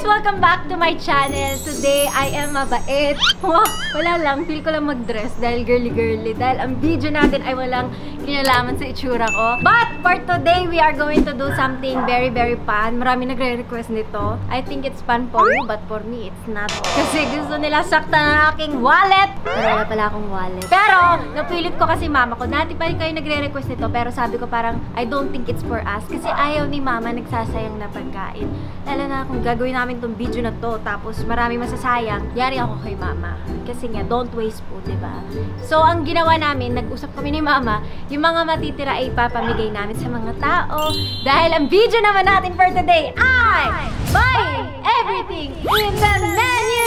guys! Welcome back to my channel. Today, I am mabait. Wala lang. Feel ko lang mag-dress dahil girly-girly. Dahil ang video natin ay walang kinalaman sa itsura ko. But for today, we are going to do something very, very fun. Marami nagre-request nito. I think it's fun for you, but for me, it's not. Kasi gusto nila sakta ng aking wallet. Pero wala pala akong wallet. Pero, napilit ko kasi mama ko. Dati pa rin kayo nagre-request nito. Pero sabi ko parang, I don't think it's for us. Kasi ayaw ni mama nagsasayang na pagkain. Lalo na kung gagawin namin tong video na to, tapos marami masasayang, yari ako kay mama. Kasi nga, don't waste food, diba? So, ang ginawa namin, nag-usap kami ni mama, yung mga matitira ay ipapamigay namin sa mga tao. Dahil ang video naman natin for today ay buy everything in the menu!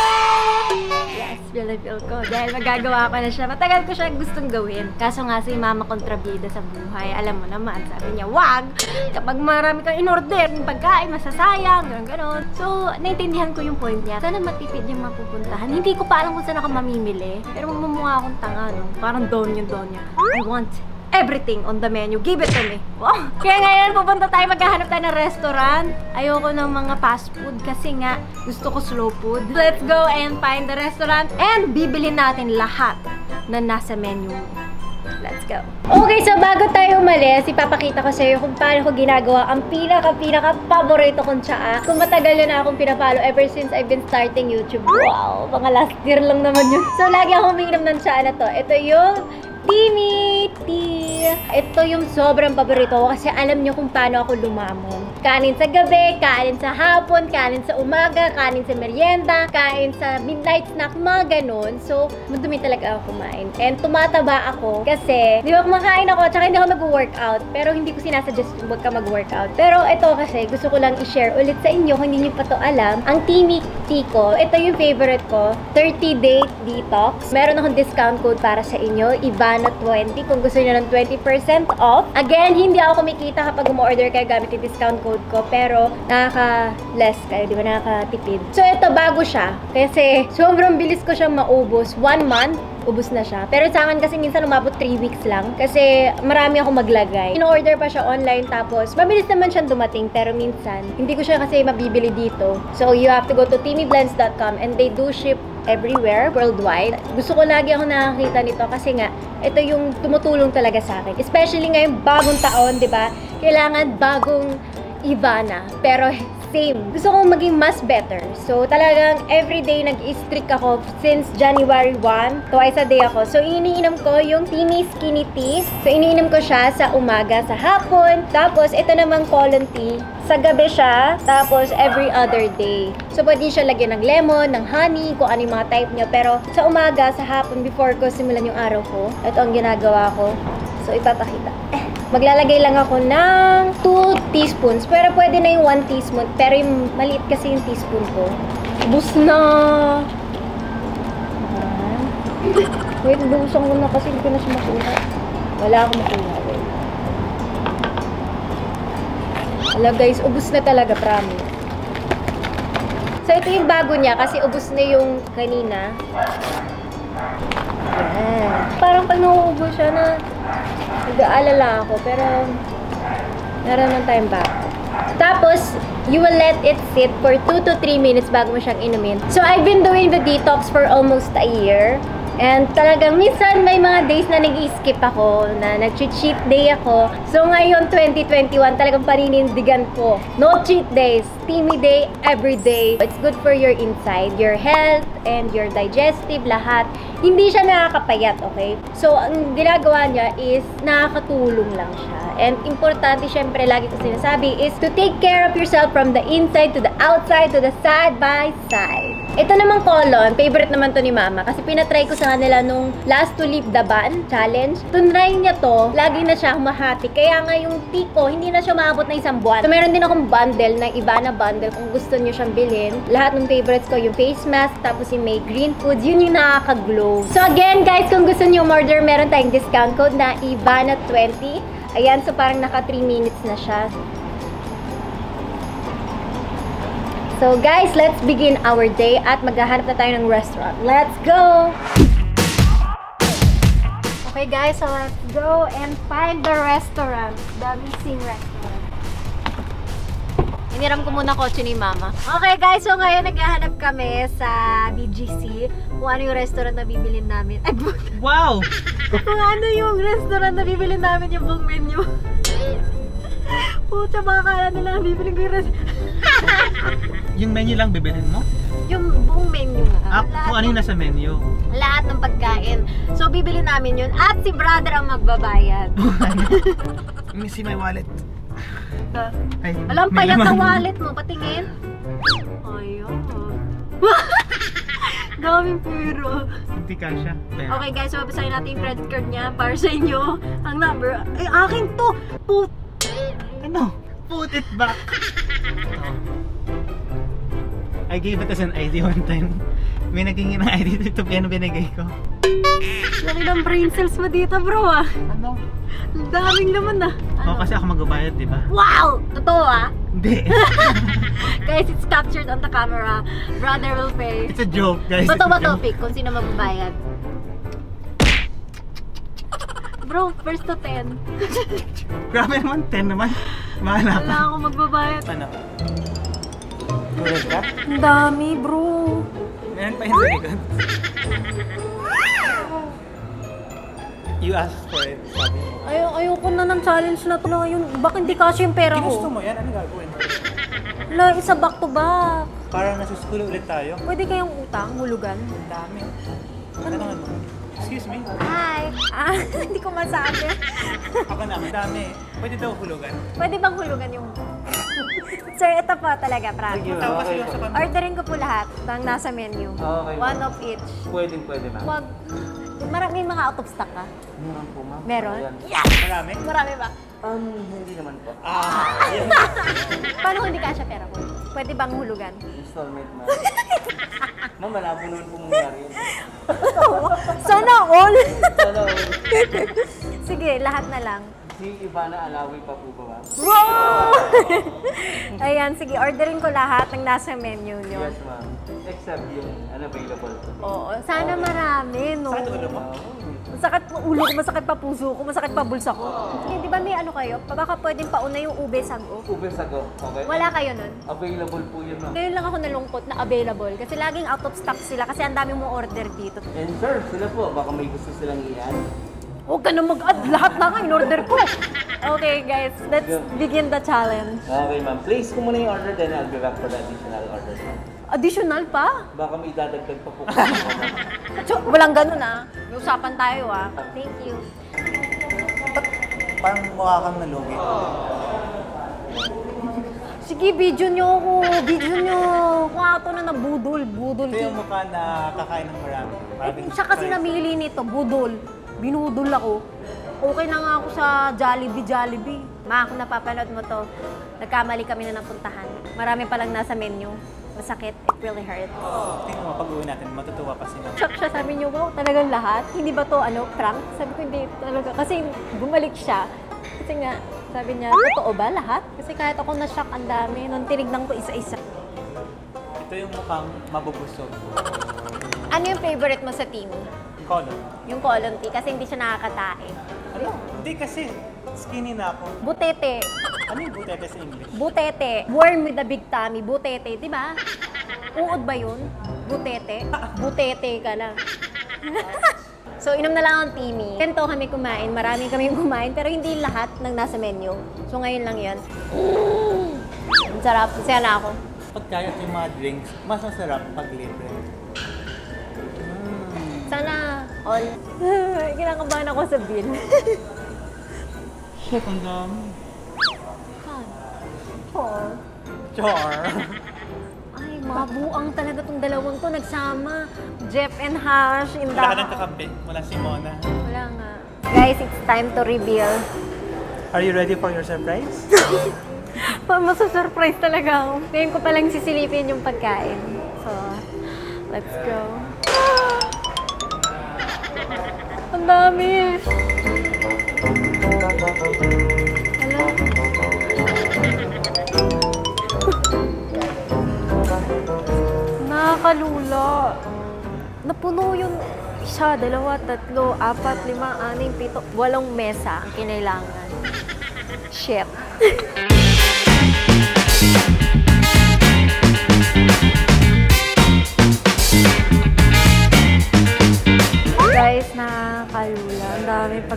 Yes, feel ko. Dahil magagawa ko na siya. Matagal ko siya gustong gawin. Kaso nga si mama kontrabida sa buhay. Alam mo naman, sabi niya, wag! Kapag marami kang in-order, yung pagkain, masasayang, gano'n. So, naintindihan ko yung point niya. Sana matipid yung mapupuntahan. Hindi ko pa alam kung saan ako mamimili. Pero mamumukha akong tanga, no? Parang don niya. I want everything on the menu. Give it to me. Wow. Kaya ngayon, pupunta tayo, maghahanap tayo ng restaurant. Ayoko ng mga fast food kasi nga, gusto ko slow food. Let's go and find the restaurant and bibilhin natin lahat na nasa menu. Let's go. Okay, so bago tayo umalis, ipapakita ko sa iyo kung paano ko ginagawa ang pinaka-paborito kong tsaa. Kung matagal na akong pinapalo ever since I've been starting YouTube. Wow, mga last year lang naman yun. So, lagi akong umiinom ng tsaa na to. Ito yung Timmy Tea. Ito yung sobrang paborito ko kasi alam nyo kung paano ako lumamon. Kanin sa gabi, kanin sa hapon, kanin sa umaga, kanin sa merienda, kain sa midnight snack, mga ganun. So, madumi talaga ako kumain. And tumataba ako kasi, di ba kumakain ako, tsaka hindi ako mag-workout. Pero hindi ko sinasuggest huwag ka mag-workout. Pero ito kasi, gusto ko lang i-share ulit sa inyo kung hindi nyo pa to alam. Ang Timmy Tea ko, ito yung favorite ko, 30-day detox. Meron akong discount code para sa inyo, Ivana 20 kung gusto niyo ng 20% off. Again, hindi ako kumikita kapag umorder kayo gamit yung discount code ko, pero nakaka-less kayo, di ba? Nakakatipid. So, ito, bago siya. Kasi, sobrang bilis ko siyang maubos. 1 month, ubos na siya. Pero sa akin kasi minsan umabot 3 weeks lang. Kasi, marami ako maglagay. In-order pa siya online, tapos, mabilis naman siyang dumating. Pero minsan, hindi ko siya kasi mabibili dito. So, you have to go to timmyblends.com and they do ship everywhere, worldwide. Gusto ko lagi ako nakakita nito kasi nga, ito yung tumutulong talaga sa akin. Especially ngayong bagong taon, di ba? Kailangan bagong Ivana. Pero same. Gusto kong maging mas better. So, talagang everyday nag-strict ako since January 1. Twice a day ako. So, iniinom ko yung Timmy Skinny Tea. So, iniinom ko siya sa umaga, sa hapon. Tapos, ito namang Colon Tea. Sa gabi siya. Tapos, every other day. So, pwede siya lagyan ng lemon, ng honey, kung ano yung mga type niya. Pero, sa umaga, sa hapon, before ko simulan yung araw ko, ito ang ginagawa ko. So, ipapakita. Maglalagay lang ako ng 2 teaspoons. Pero pwede na yung 1 teaspoon. Pero yung maliit kasi yung teaspoon ko. Ubus na! Wait, buusan ko na kasi hindi ko na siya makuha. Wala akong makuha. Wala guys, ubus na talaga, promise. So ito yung bago niya kasi ubus na yung kanina. Ayan. Parang pag nauubos siya na nag-aalala ako, pero meron naman tayong bago. Tapos, you will let it sit for 2 to 3 minutes bago mo siyang inumin. So, I've been doing the detox for almost a year. And talagang minsan may mga days na nag-i-skip ako, na nag-cheat day ako. So ngayon, 2021, talagang paninindigan ko. No cheat days. Timmy day, every day. It's good for your inside, your health, and your digestive, lahat. Hindi siya nakakapayat, okay? So, ang ginagawa niya is nakakatulong lang siya. And importante, syempre, lagi ko sinasabi, is to take care of yourself from the inside to the outside to the side by side. Ito namang Colon, favorite naman to ni Mama kasi pinatry ko sa kanila nung last to leave the ban challenge. Tunray niya to, lagi na siya humahati. Kaya nga yung tea ko, hindi na siya maabot na 1 buwan. So meron din akong bundle na Ivana bundle kung gusto niyo siyang bilhin. Lahat ng favorites ko, yung face mask, tapos yung may green foods, yun yung nakaka-glow. So again guys, kung gusto niyo order, meron tayong discount code na Ivana 20. Ayan, so parang naka 3 minutes na siya. So guys, let's begin our day at maghahanap na tayo ng restaurant. Let's go! Okay guys, so let's go and find the restaurant. The missing restaurant. Hiniram ko muna kotse ni Mama. Okay guys, so ngayon naghahanap kami sa BGC kung ano yung restaurant na bibilin namin. Ay, wow! kung ano yung restaurant na bibilin namin yung buong menu. Pucha, baka kala nila bibilin ko yung restaurant. Yung menu lang bibilin mo? Yung buong menu nga. Kung ano yung nasa menu? Lahat ng pagkain. So, bibili namin yun. At si brother ang magbabayad. Let me see my wallet. Ay, alam, may payat na laman. wallet mo. Patingin. Ayun. Daming piro. Hindi kasha. Okay guys, so babasahin natin yung credit card niya para sa inyo. Ang number. Ay, akin to! Ano? Put it back. I gave it as an ID one time. May naging ng ID dito, piano binigay ko. Laki ng brain cells mo dito, bro ah. Ano? Ang daming laman ah. Oo, kasi ako magbabayad, di ba? Wow! Totoo ah. Hindi. Guys, it's captured on the camera. Brother will pay. It's a joke, guys. Bato It's a ba joke. topic kung sino magbabayad? Bro, first to 10. Grabe naman, 10 naman. Mahala Wala ka. akong magbabayad. Ano? Tulad ka? Ang dami, bro. Meron pa yung sa likod. You asked for it, sabi mo. Ayoko na ng challenge na to. Yung, baka hindi kasi yung pera Ginusto ko. mo yan, ano gagawin? Wala, isa back to back. Parang nasuskul ulit tayo. Pwede kayong utang, hulugan? Ang dami. Ano? Excuse me? Hi! Ah, hindi ko masabi. Ako na, ang dami. Pwede daw hulugan. Pwede bang hulugan yung... Sir, ito po talaga, promise. Tapos yung sa kanila. Orderin ko po lahat ng nasa menu. Okay. One of each. Pwede ma'am. Wag... Maraming mga out of stock ka? Meron po ma'am. Meron? Ayan. Marami? Marami ba? Hindi naman po. Yan. Paano kung hindi kasya pera ko? Pwede bang hulugan? Installment ma'am. Ma'am, malabo naman po mangyari yun. Sana all! Hello. Sige, lahat na lang. Si Ivana Alawi pa po ba ma'am? Wow! Ayan, sige, orderin ko lahat ng nasa menu nyo. Yes ma'am. Except yung unavailable po. Oo, sana marami, no? Sakit ulo mo? Masakit pa ulo ko, masakit pa puso ko, masakit pa bulsa ko. Sige, di ba may ano kayo? Baka pwedeng pauna yung ube sago. Ube sago, okay? Wala kayo nun? Available po yun ma'am. Ngayon lang ako nalungkot na available kasi laging out of stock sila kasi ang dami mong order dito. And sir, sila po, baka may gusto silang i-add. Huwag ka na mag-add, lahat na nga in-order ko. Okay guys, let's begin the challenge. Okay ma'am, place ko muna yung order, then I'll be back for the additional order. Additional pa? Baka may idadagdag pa po. Walang ganun ah. May usapan tayo ah. Thank you. Parang mukha kang nalugi. Sige, video nyo ako. Video nyo. Kung ato na budol. Budol. Ito yung mukha na kakain ng marami. Siya kasi namili nito, budol. Binudol ako. Okay na nga ako sa Jollibee. Ma, kung napapanood mo to, nagkamali kami na napuntahan. Marami palang nasa menu. Masakit. It really hurt. Tingnan mo, pag-uwi natin, matutuwa pa sila. Shock siya. Sabi niyo, wow, talagang lahat? Hindi ba to prank? Sabi ko, hindi talaga. Kasi bumalik siya. Kasi nga, sabi niya, totoo ba lahat? Kasi kahit ako na-shock, ang dami. Nung tinignan ko isa-isa. Ito yung mukhang mabubusog. Ano yung favorite mo sa team? Color. Yung colon tea, kasi hindi siya nakakatae. Ano? Hindi kasi, skinny na ako. Butete. Ano yung butete sa English? Butete. Worm with a big tummy. Butete, di ba? Uod ba yun? Butete? Butete ka lang. So, inom na lang ang Timmy. Ganito kami kumain. Marami kami kumain, pero hindi lahat ng nasa menu. So, ngayon lang yan. Ang sarap. Masaya na ako. Pagkayat yung mga drinks, mas masarap pag libre. Sana all. Kinakabahan ako sa bill. Shit, ang dami. Oh. Char. Ay, mabuang talaga tong dalawang to. Nagsama. Jeff and Hash in the... Wala ka ng kakampi. Wala si Mona. Wala nga. Guys, it's time to reveal. Are you ready for your surprise? Masa-surprise talaga ako. Ngayon ko palang sisilipin yung pagkain. So, let's go. Ang dami! Hello? Nakakalula. Napuno yung isa, dalawa, tatlo, apat, lima, anim, pito, 8 mesa ang kinailangan. Shit.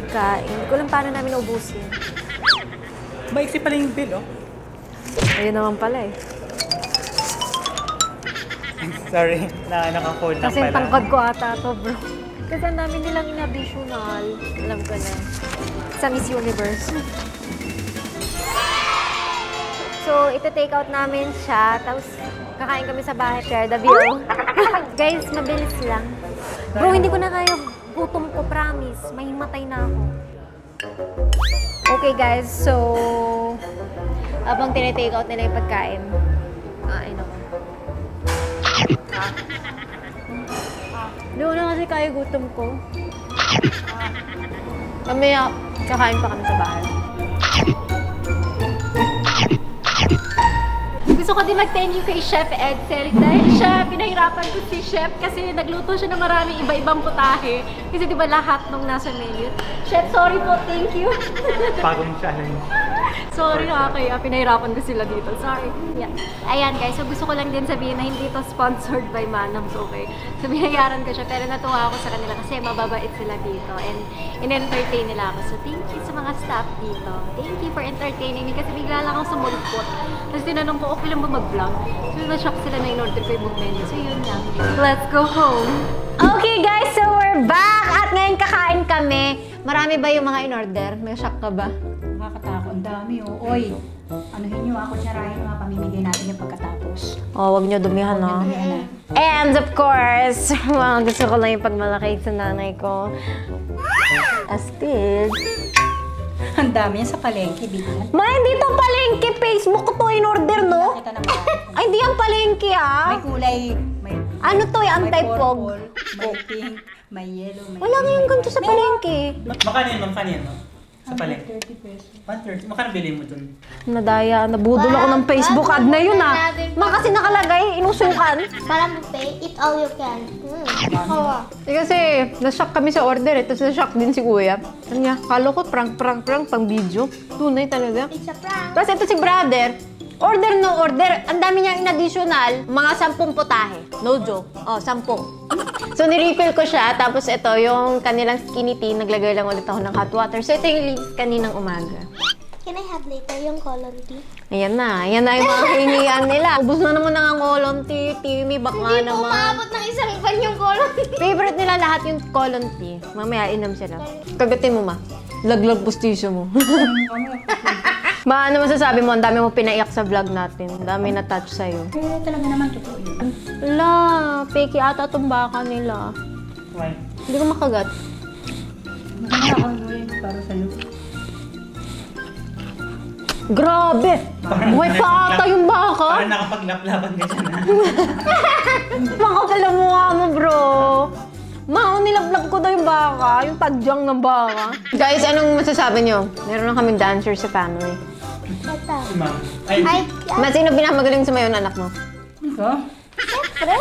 pagkain. Hindi ko alam paano namin ubusin. Maiksi pala yung bill, oh. Ayun naman pala eh. Sorry, naka-fold lang Kasi pala. tangkad ko ata to, bro. Kasi ang dami nilang in-additional. Alam ko na. Sa Miss Universe. So, ito-take out namin siya. Tapos, kakain kami sa bahay. Share the view. Guys, mabilis lang. Bro, hindi ko na kaya gutom ko, promise. Mahimatay na ako. Okay, guys. So, habang tinitake out nila yung pagkain. Kain ako. Hindi ko na kasi kaya gutom ko. Mamaya, kakain pa kami sa bahay. Gusto ko din mag-thank you kay Chef Edsel dahil siya, pinahirapan ko si Chef kasi nagluto siya ng maraming iba-ibang putahe. Kasi di ba lahat nung nasa menu. Chef, sorry po, thank you. Pagong challenge. Sorry ha, kaya pinahirapan ko sila dito. Sorry. Yeah. Ayan guys, so gusto ko lang din sabihin na hindi ito sponsored by Manams, okay? So binayaran ko siya, pero natuwa ako sa kanila kasi mababait sila dito and in-entertain nila ako. So thank you sa mga staff dito. Thank you for entertaining me kasi bigla lang ako sumulpot. Tapos tinanong ko, okay lang ba mag-vlog? So na-shock sila na in-order ko yung book menu. So yun lang. Let's go home! Okay guys, so we're back! At ngayon kakain kami. Marami ba yung mga in-order? May shock ka ba? Nakakatakot, ang dami oh. Oy, anuhin nyo ako, tsarahin mga pamimigay natin yung pagkatapos. Oh, wag nyo dumihan, no? And of course, gusto ko lang yung pagmalaki sa nanay ko. Astig. Ang dami yan sa palengke, bigyan. Ma, hindi to palengke. Facebook ko to in-order, no? Kita naman. Ay, hindi yan palengke, ah. May kulay, may... Ano to, yung may anti-fog? purple, may pink, may yellow, may... Wala nga yung ganito sa palengke. Makano yun, ma'am? Kano yun, no? Sa palengke. 30 pesos. 130. Makano bili mo dun? Nadaya, nabudol ako ng Facebook ad na yun, ah. Ma, kasi nakalagay, inusukan. Parang buffet, eat all you can. Eh, kasi, na-shock kami sa order, eh. Tapos na-shock din si Kuya. Ano niya, kalo ko, prank, pang video. Tunay talaga. It's a prank. Tapos ito si brother, order no order. Ang dami niyang in-additional, mga 10 putahe. No joke. Oh, 10. So, nirefill ko siya. Tapos ito, yung kanilang skinny tea, naglagay lang ulit ako ng hot water. So, ito yung links kaninang umaga. Can I have later yung colon tea? Ayan na yung mga hingian nila. Ubus na naman ng colon tea, Timmy, baka Hindi po naman. maabot ng isang van yung colon tea. Favorite nila lahat yung colon tea. Mamaya, inom sila. Kagatin mo, ma. Laglag postisyo mo. Ma, ano masasabi mo? Ang dami mo pinaiyak sa vlog natin. Ang dami na touch sa'yo. Kaya talaga naman totoo yun. Wala, peki ata itong baka nila. Why? Hindi ko makagat. Maganda ako yun para sa'yo. Grabe! Buhay pa ata yung baka. Parang nakapaglaplaban ka dyan, ha? Makapal ang mukha mo, bro. Ma, nilaglag ko daw yung baka. Yung tadyang ng baka. Guys, anong masasabi nyo? Meron lang kaming dancer sa family. Ito. Si ma'am. Ay, Ay, Ma, sino pinamagaling sa mayon anak mo? Ikaw? siyempre.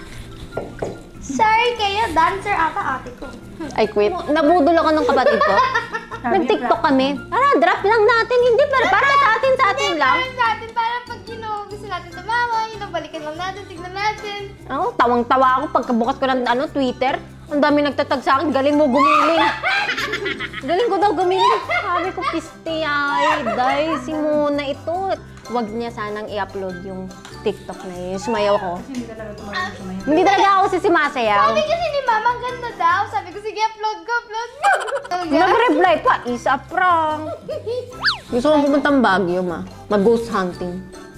Sorry kayo, dancer ata ate ko. I quit. Nabudol ako ng kapatid ko. Nag-TikTok kami. Tara, draft lang natin. Hindi, para sa atin lang. Parang sa atin, parang pag gusto natin tumawa, balikan lang natin, tignan natin. Oh, tawang-tawa ako pagkabukas ko ng Twitter. Ang dami nagtatag sa akin, galing mo gumiling. Galing ko daw gumiling. Sabi ko, piste ay, dahil si Mona ito. Huwag niya sanang i-upload yung TikTok na yun. Sumayaw ako. Kasi hindi talaga tumawa sa mayon. Hindi talaga ako sumasayaw. Sabi kasi ni mama, ang ganda daw. Sabi ko, sige, upload ko. Nag-reply pa, isa prank. Gusto kong pumuntang Baguio, ma. Mag-ghost hunting.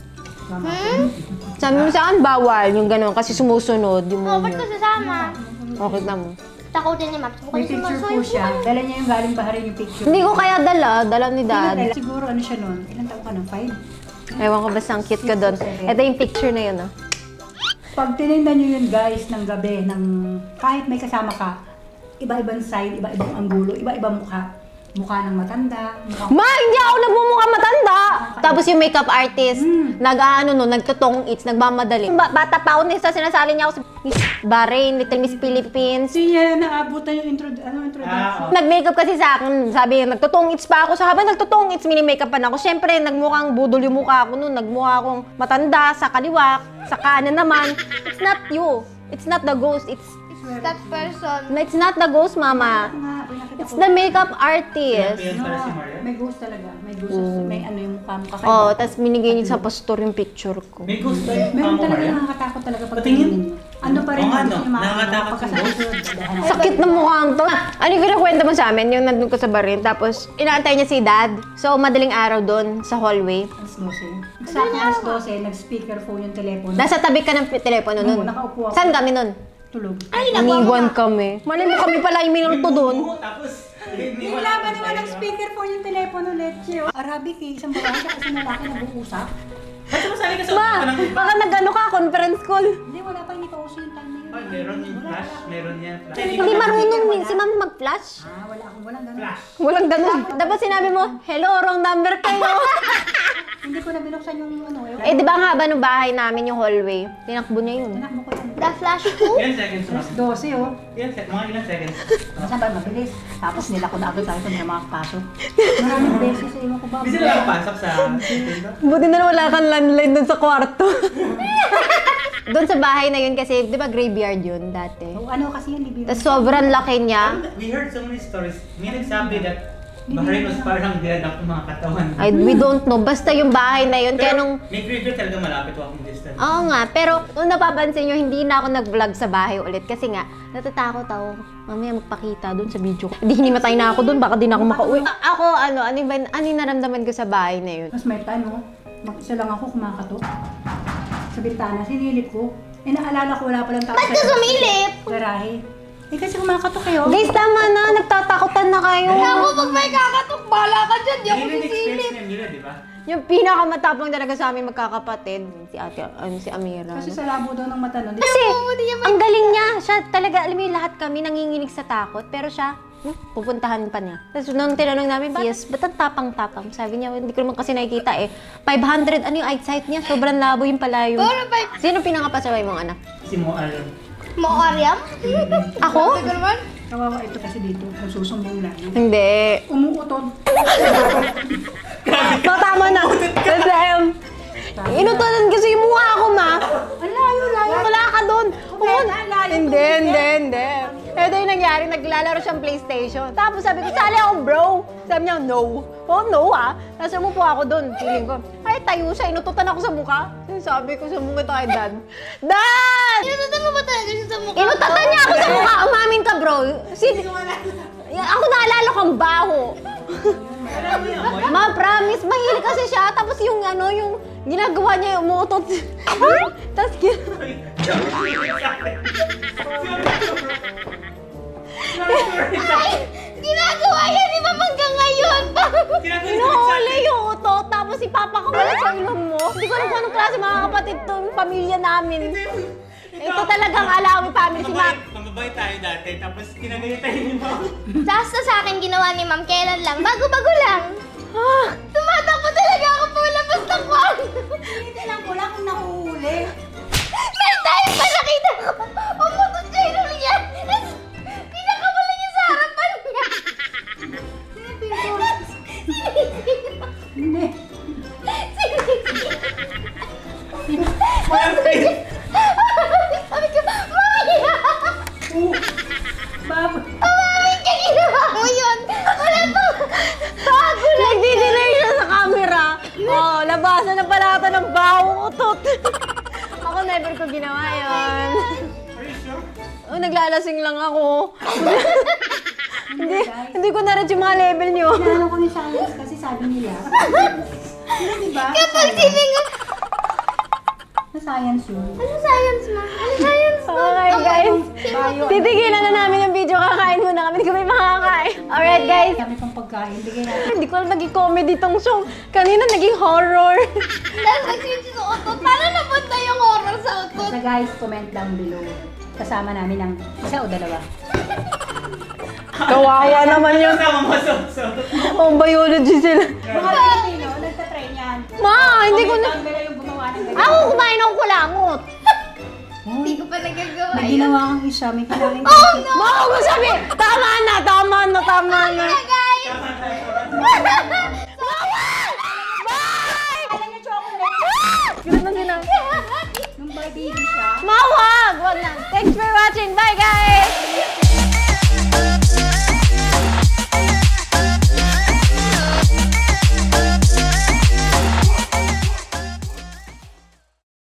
Sabi mo sa akin, bawal yung gano'n kasi sumusunod yung Oh, ba't mga... ko sasama? Okay na mo. Takutin ni ma'am. May picture po siya. Dala niya yung galing baharin yung picture. Hindi ko kaya dala ni dad. Siguro ano siya nun? Ilang taon ka nun? 5? Ewan ko basta ang cute ka doon. Ito yung picture na yun, ah. Pag tinignan nyo yun guys, ng gabi, kahit may kasama ka, iba-ibang side, iba-ibang anggulo, iba-ibang mukha. Mukha ng matanda, Ma, hindi ako nagmumukha matanda! Tapos yung makeup artist, nagtutong its, nagmamadali. Bata pa ako nisa, sinasali niya ako sa Miss Bahrain, Little Miss Philippines. Siya naabutan yung introduction. Nag-makeup kasi sa akin, sabi, nagtutong its pa ako. So habang nagtutong its, mini-makeup pa na ako. Siyempre, nagmukhang budol yung mukha ko noon. Nagmukha akong matanda sa kaliwa, sa kanan naman. It's not you. It's not the ghost. It's swear. that person. It's not the ghost, Mama. Nga, pinakita It's ko. the makeup artist. Yan pala si Maria. May ghost talaga. May ghost. May ano yung mukha mo kakaiba. Oh, tapos binigay niya sa pastor yung picture ko. May ghost ba yung Meron mukha mo, talaga Maria? nakakatakot talaga pag Patingin. tingin mo. Ano pa rin Oo nga, ang no? gusto niya Nakakatakot yung pagkasunod. Sakit ng mukhang to. Ano yung kinakwento mo sa amin? Yung nandun ko sa barin. Tapos, inaantay niya si Dad. So, madaling araw doon sa hallway. Alas 12. Exact alas 12, nag-speakerphone yung telepono. Nasa tabi ka ng telepono nun. Oo, nakaupo ako. Saan kami nun? Tulog. Iniwan kami. Malay mo kami pala yung minulto doon. Oo, tapos, Wala pa naman ang speakerphone yung telepono, Leche. Arabic eh, isang babae siya kasi lalaki nag-uusap. ba't sumasali ka sa Ma, usapan ng... baka nag-ano ka, conference call. Hindi, wala pa, hindi pa uso yung time na yun. Ay, meron yung flash, meron yan. Hindi marunong si Ma'am mag-flash. Wala akong walang ganun. Flash. Walang ganun. Dapat sinabi mo, hello, wrong number kayo. Hindi ko na binuksan yung ano Eh, di ba ang haba ng bahay namin yung hallway? Tinakbo niya yun. Tinakbo ko yan. The Flash 2? Ilan seconds Alas lang? 12 oh. Mga ilan seconds? Saan ba mabilis? Tapos nila ko na agad tayo na makakapasok. Maraming beses eh, ewan ko ba? Hindi sila nakapasok sa... Buti na wala kang landline dun sa kwarto. Doon sa bahay na yun kasi, di ba graveyard yun dati? O, ano kasi yun, Libby? Tapos sobrang laki niya. We heard so many stories. May nagsabi that Bahrain was parang dinadap ng mga katawan. We don't know. Basta yung bahay na yun. Kaya nung... May graveyard talaga malapit walking distance. Oo nga, pero nung napapansin nyo, hindi na ako nag-vlog sa bahay ulit. Kasi nga, natatakot ako. Mamaya magpakita doon sa video ko. Hindi hinimatay na ako doon, baka di na ako makauwi. Ako, ano yung naramdaman ko sa bahay na yun? Mas may time oh. Mag-isa lang ako kumakatok. Sa bintana, sinilip ko. Eh, naalala ko wala palang tao Ba't ka sumilip? garahe. Eh, kasi kumakatok kayo. Guys, tama na. Nagtatakutan na kayo. Ako pag may kakatok, bala ka dyan. Di ako Hindi sisilip. experience nila, di ba? Yung pinakamatapang talaga sa amin magkakapatid, si Amira. Kasi sa labo daw ng mata nun. Kasi, ang galing niya. Siya talaga, alam mo yung lahat kami nanginginig sa takot. Pero siya, pupuntahan pa niya. Tapos nung tinanong namin, yes, ba't ang tapang-tapang? Sabi niya, hindi ko naman kasi nakikita eh. 500, ano yung eyesight niya? Sobrang labo yung palayo. Sino pinangapasaway mong anak? Si Mo Alam. Mo-Ariam? Ako? Ito naman? Kawawa ito kasi dito. Nagsusumbong lagi. Hindi. Umuutod. Tama na. Inutunan kasi yung mukha ko, ma. Ang layo. Wala ka doon. Hindi. Ito yung nangyari, naglalaro siyang PlayStation. Tapos sabi ko, sali ako, bro. Sabi niya, no. Oh, no, ha? Tapos umupo ako doon. Feeling ko, ay, tayo siya. Inututan ako sa mukha. Sabi ko sa mukha tayo, Dad. Dad! Inututan mo ba talaga siya sa mukha? Inututan niya ako sa mukha. Umamin ka, bro. Ako naalala kang baho. Ma, promise, mahilig kasi siya. Tapos yung ano, yung ginagawa niya, yung umuutot. Tapos Ginagawa yan ni Mama hanggang ngayon. Inuhuli yung utot. Tapos ipapakawalan sa ilong mo. Hindi ko alam kung anong klase mga kapatid tong pamilya namin. Ito talagang Alawi family si Ma'am. Mababay tayo dati, tapos kinagaya tayo ni Ma'am. Basta sa akin ginawa ni Ma'am, kailan lang? Bago-bago lang. Tumatakbo talaga ako palabas ng kwan. Hindi lang ko lang kung nahuhuli. May time pa nakita ko. Umutot siya yung ulo niya. Pinakawala niya sa harapan niya. Hindi. Sabi ko, Maya! Bago. Umamin ka, ginawa mo yun. Wala pa. Bago lang! Nagdi-delay siya sa camera. Oh, labasan na pala ito ng bawang utot. Ako never ko ginawa yun. Oh, naglalasing lang ako. Hindi ko na-reach yung mga level niyo. Inaano ko ni Science kasi sabi nila. Diba? Kapag siningon. Sa science yun. Ano science, Ma? Ano science, Ma? Okay, guys. Bio. Titigilan na namin yung video. Kakain muna kami. Hindi kami makakain. Alright, guys. Kami pang pagkain. Bigay natin. Hindi ko alam naging comedy tong show. Kanina naging horror. Dahil nag-switch sa utot. Paano napunta yung horror sa utot? So guys, comment down below. Kasama namin ng isa o dalawa. Kawawa naman yun. Kasama mo, so. Oh, biology sila. Mga Pilipino, nagtatry niyan. Ma, hindi ko na... Comment down below yung gumawa ng ganyan. Ako kumain ng kulangot. Hindi ko pa nagagawa May yun. ginawa kang isa, may kinain ka. Oh, no! Ma, ako sabi, tama na. Guys! Bye! Alam niyo, chocolate. Ganun na sila. Nung baby siya. Ma, wag! Wag na. Thanks for watching. Bye, guys!